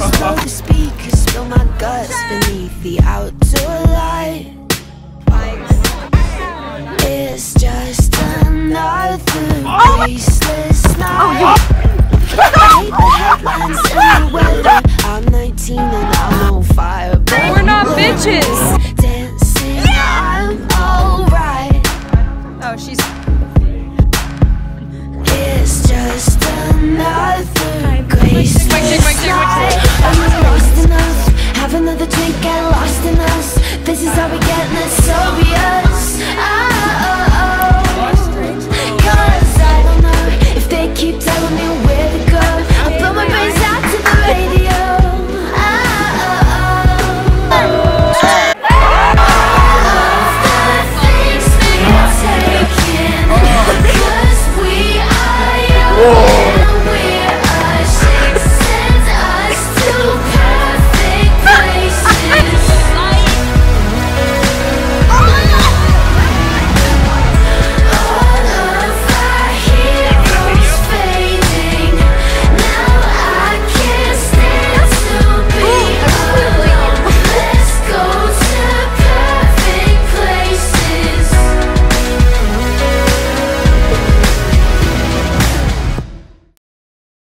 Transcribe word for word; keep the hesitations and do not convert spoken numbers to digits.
just blow the speakers, spill my guts beneath the outdoor light. It's just another graceless night. I hate the headlines and the weather. I'm nineteen and I'm on fire, but we're not bitches. Dancing, I'm alright. Oh, she's. It's just another graceless